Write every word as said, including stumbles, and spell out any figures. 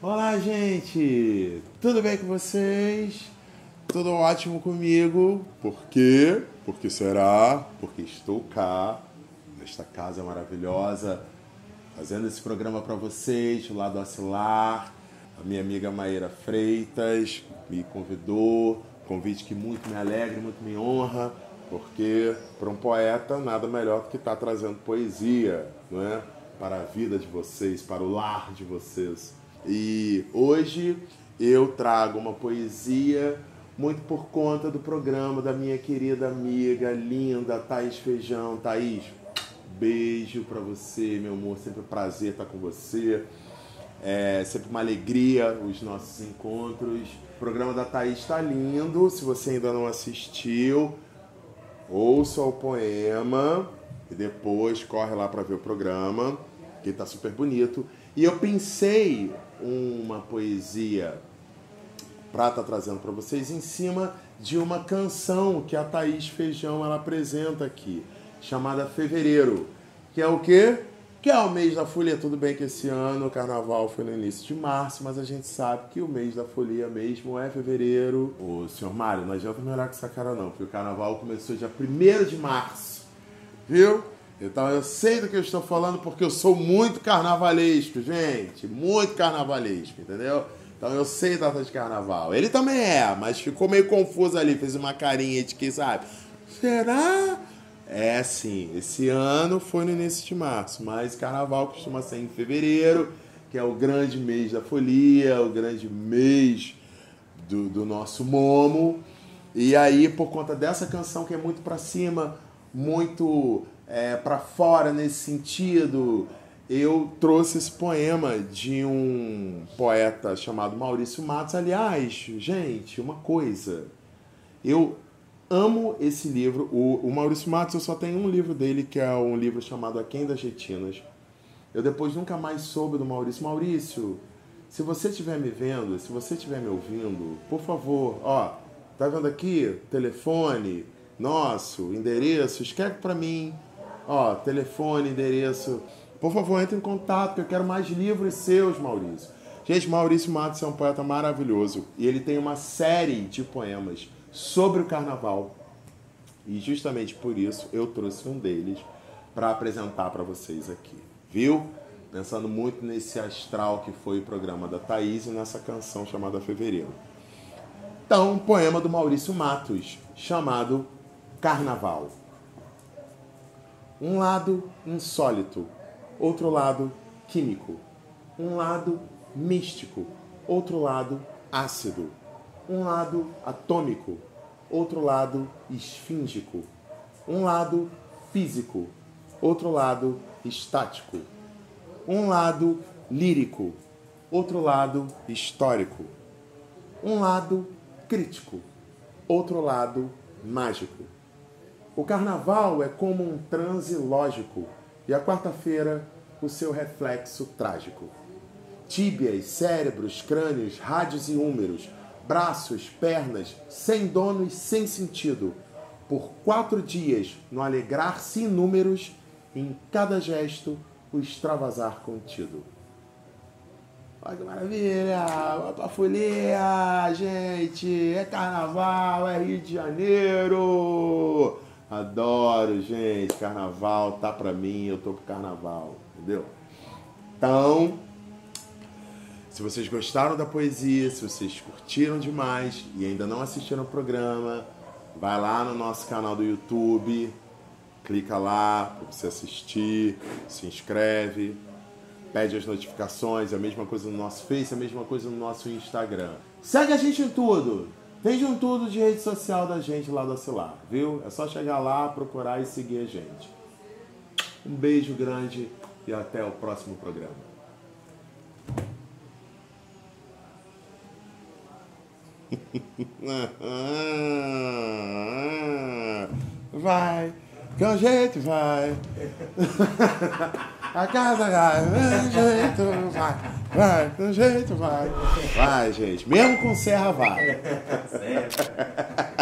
Olá, gente! Tudo bem com vocês? Tudo ótimo comigo? Por quê? Porque será? Porque estou cá, nesta casa maravilhosa, fazendo esse programa para vocês, lá do Oscilar. A minha amiga Maíra Freitas me convidou, convite que muito me alegra, muito me honra, porque para um poeta nada melhor do que estar trazendo poesia, não é? Para a vida de vocês, para o lar de vocês. E hoje eu trago uma poesia muito por conta do programa da minha querida amiga, linda, Thaís Feijão. Thaís, beijo pra você, meu amor, sempre um prazer estar com você. É sempre uma alegria os nossos encontros. O programa da Thaís está lindo, se você ainda não assistiu, ouça o poema e depois corre lá para ver o programa, que está super bonito. E eu pensei uma poesia para estar trazendo para vocês em cima de uma canção que a Thaís Feijão ela apresenta aqui, chamada Fevereiro, que é o quê? Que é o mês da folia. Tudo bem que esse ano o carnaval foi no início de março, mas a gente sabe que o mês da folia mesmo é fevereiro. Ô, senhor Mário, não adianta me olhar com essa cara não, porque o carnaval começou dia primeiro de março, viu? Então eu sei do que eu estou falando porque eu sou muito carnavalesco, gente. Muito carnavalesco, entendeu? Então eu sei data de carnaval. Ele também é, mas ficou meio confuso ali. Fez uma carinha de quem sabe. Será? É sim, esse ano foi no início de março, mas carnaval costuma ser em fevereiro, que é o grande mês da folia, o grande mês do, do nosso momo. E aí, por conta dessa canção que é muito pra cima, muito... É, para fora nesse sentido, eu trouxe esse poema de um poeta chamado Maurício Matos. Aliás, gente, uma coisa, eu amo esse livro. O, o Maurício Matos, eu só tenho um livro dele, que é um livro chamado Aquém das Retinas. Eu depois nunca mais soube do Maurício. Maurício, se você estiver me vendo, se você estiver me ouvindo, por favor, ó, tá vendo aqui? Telefone nosso, endereço, escreve para mim. Ó, telefone, endereço. Por favor, entre em contato, que eu quero mais livros seus, Maurício. Gente, Maurício Matos é um poeta maravilhoso. E ele tem uma série de poemas sobre o carnaval. E justamente por isso eu trouxe um deles para apresentar para vocês aqui. Viu? Pensando muito nesse astral que foi o programa da Thaís e nessa canção chamada Fevereiro. Então, um poema do Maurício Matos, chamado Carnaval. Um lado insólito, outro lado químico. Um lado místico, outro lado ácido. Um lado atômico, outro lado esfíngico. Um lado físico, outro lado estático. Um lado lírico, outro lado histórico. Um lado crítico, outro lado mágico. O carnaval é como um transe lógico e a quarta-feira o seu reflexo trágico. Tíbias, cérebros, crânios, rádios e úmeros, braços, pernas, sem dono e sem sentido, por quatro dias no alegrar-se inúmeros, em cada gesto o extravasar contido. Olha que maravilha! Vai pra folia, gente! É carnaval, é Rio de Janeiro! Adoro, gente, carnaval, tá pra mim, eu tô pro carnaval, entendeu? Então, se vocês gostaram da poesia, se vocês curtiram demais e ainda não assistiram o programa, vai lá no nosso canal do YouTube, clica lá pra você assistir, se inscreve, pede as notificações, a mesma coisa no nosso Face, a mesma coisa no nosso Instagram. Segue a gente em tudo! Vejam tudo de rede social da gente lá do Oscilar, viu? É só chegar lá, procurar e seguir a gente. Um beijo grande e até o próximo programa. Vai, que o jeito vai. A casa vai, do jeito vai. Vai, do jeito vai. Vai, gente. Mesmo com serra vai. Serra.